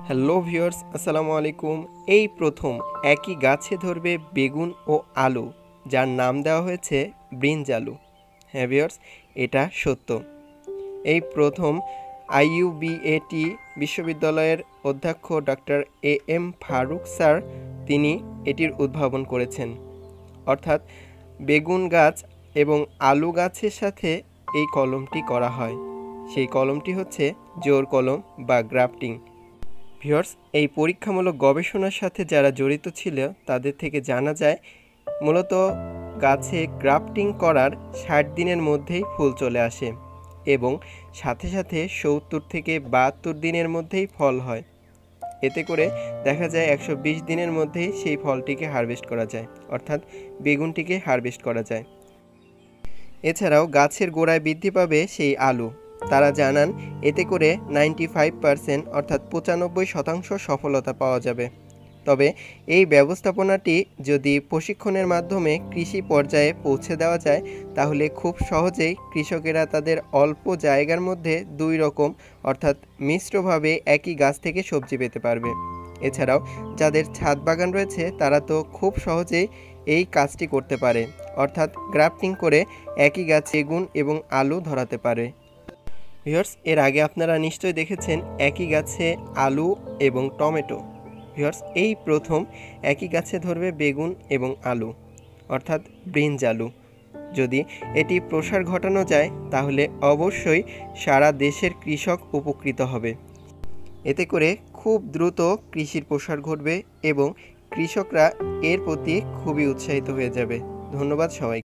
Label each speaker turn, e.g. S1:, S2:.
S1: Hello viewers, আসসালামু আলাইকুম। এই প্রথম একই গাছে ধরবে বেগুন ও আলু, যার নাম দেওয়া হয়েছে ব্রিঞ্জ আলু। হ্যাঁ ভিউয়ার্স, এটা সত্য। এই প্রথম আইইউবিএটি বিশ্ববিদ্যালয়ের অধ্যক্ষ ডক্টর এম ফারুক স্যার তিনি এটির উদ্ভাবন করেছেন। অর্থাৎ বেগুন গাছ এবং আলু গাছের সাথে এই কলমটি করা হয়। সেই কলমটি হচ্ছে জোড় কলম বা গ্রাফটিং। ভিউয়ার্স, এই পরীক্ষামূলক গবেষণার সাথে যারা জড়িত ছিল তাদের থেকে জানা যায় মূলত গাছে গ্রাফটিং করার ৬০ দিনের মধ্যেই ফুল চলে আসে এবং সাথে সাথে ৭০ থেকে ৭২ দিনের মধ্যেই ফল হয়। এতে করে দেখা যায় ১২০ দিনের মধ্যেই সেই ফলটিকে হারভেস্ট করা যায়, অর্থাৎ বেগুনটিকে হারভেস্ট করা যায়। এছাড়াও গাছের গোড়ায় বৃদ্ধি পাবে সেই আলু। তারা জানান এতে করে 95% অর্থাৎ ৯৫% সফলতা পাওয়া যাবে। তবে এই ব্যবস্থাপনাটি যদি প্রশিক্ষণের মাধ্যমে কৃষি পর্যায়ে পৌঁছে দেওয়া যায় তাহলে খুব সহজেই কৃষকেরা তাদের অল্প জায়গার মধ্যে দুই রকম অর্থাৎ মিশ্রভাবে একই গাছ থেকে সবজি পেতে পারবে। এছাড়াও যাদের ছাদ বাগান রয়েছে তারা তো খুব সহজেই এই কাজটি করতে পারে, অর্থাৎ গ্রাফটিং করে একই গাছে বেগুন এবং আলু ধরাতে পারে। ভিউয়ার্স, এর আগে আপনারা নিশ্চয়ই দেখেছেন একই গাছে আলু এবং টমেটো। ভিউয়ার্স, এই প্রথম একই গাছে ধরবে বেগুন এবং আলু, অর্থাৎ ব্রিঞ্জ আলু। যদি এটি প্রসার ঘটানো যায় তাহলে অবশ্যই সারা দেশের কৃষক উপকৃত হবে। এতে করে খুব দ্রুত কৃষির প্রসার ঘটবে এবং কৃষকরা এর প্রতি খুবই উৎসাহিত হয়ে যাবে। ধন্যবাদ সবাই।